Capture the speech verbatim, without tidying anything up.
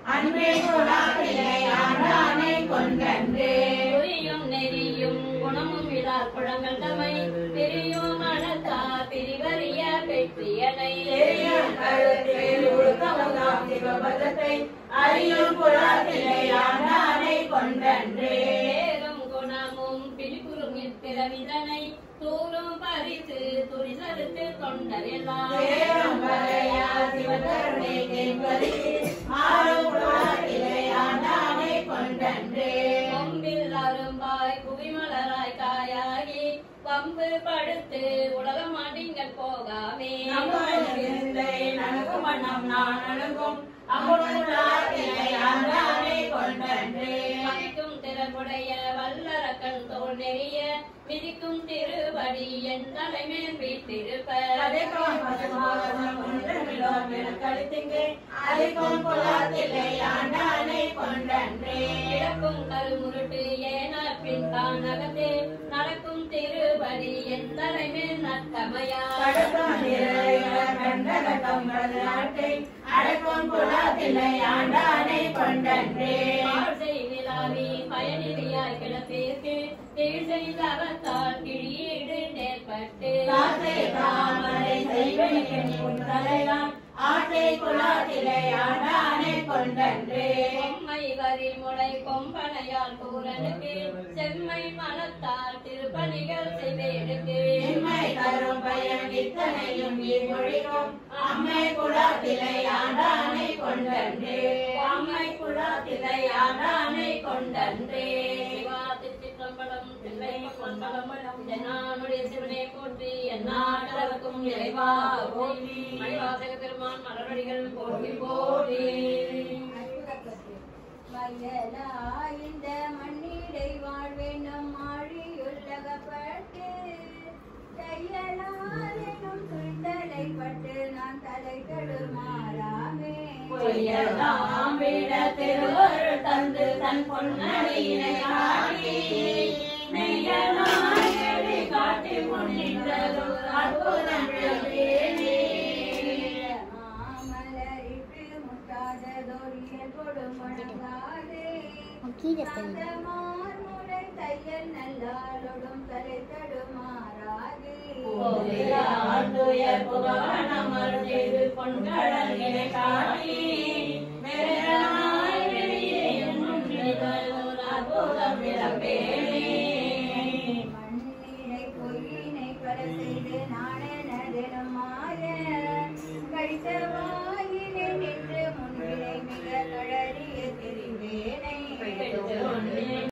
அன்பே குலாத்திலே ஆண்டானை கொன்றன்றே குறியும் நெறியும் குணமும் விழார் குழங்கள் தமை பிரியும் மனத்தா பிரிவறிய பெற்றியனை சிவபதத்தை அறியும் குலாத்திலே ஆண்டானை கொன்றன்றே பேரும் குணமும் பிரிபுறும் பிறவிதனை தூரும் பரிசு துரிசறுத்து தொண்டரெல்லாம் சிவகருணை கேட்பது ஆளும் குலாத்திலே ஆண்டானை கொன்றன்றே கொம்பில் அரும்பாய் குவிமலராய் காயாகி பம்பு படுத்து உலகம் அடிங்கள் போகாமே நனக்கும் வண்ணம் நான் அணுகும் அமுதத்திலே ஆண்டானை கொன்றன்றே மதிக்கும் திறனுடைய வல்லரக்கன் தோல் நெறிய மிதிக்கும் திருவடி என் தலைமேல் வீட்டிருப்ப இறக்கும் கருமுருட்டு ஏன பின் கானகத்தே நடக்கும் திருவடி என் தலைமேல் நட்டமையா அடக்கும் குலாத்திலே ஆண்டானை கொன்றன்றே விழாவி பயனிலியாய் கிளப்பிற்கு கீழ் செய்த அவத்தால் கிழியீடு நேர்பட்டு ஆசை குலாத்திலே ஆண்டானை கொன்றன்றே பொம்மை வரி முளை கொம்பனையால் பூரனுக்கு செம்மை மனத்தால் திருப்பணிகள் செய்வேடுக்கு எம்மை தரும் பயன் இத்தனையும் இம்மொழிக்கும் அம்மை குலாத்திலே ஆண்டானை கொன்றன்றே அம்மை குலாத்திலே ஆண்டானை கொன்றன்றே திருச்சிற்றம்பலம் தில்லை மண்டலம் என்னானுடைய சிவனை போற்றி எந்நாட்டவர்க்கும் இறைவா போற்றி மணிவாசக பெருமான் மலரடிகள் போற்றி போற்றி இந்த மண்ணிடை வாழ்வேண்டும் ஆழியுள்ளகப்பட்டு தையலாலும் துய்தலை பட்டு நான் தலை தடுமாறாமே பொய்யெல்லாம் விட திருவருள் தந்து தன் பொன்னடியினை காட்டி மெய்யனாய் எழி காட்டி முன்னின்றது அற்புதம் மாமலரிட்டு முட்டாததொரியல் கொடுமணங்காதே மார்முறை தையல் நல்லாலொடும் தலை தடுமாறாதே பொன்கடலினை காட்டி மெய்யனாய் வெளியே அற்புதம் விளம்பேனே மண்ணினை பொய்யினை பல செய்து நாடெனதெனும் மாய கடித்த வாயினை நின்று முன்னிலை மிக கழறிய தெரிவேனை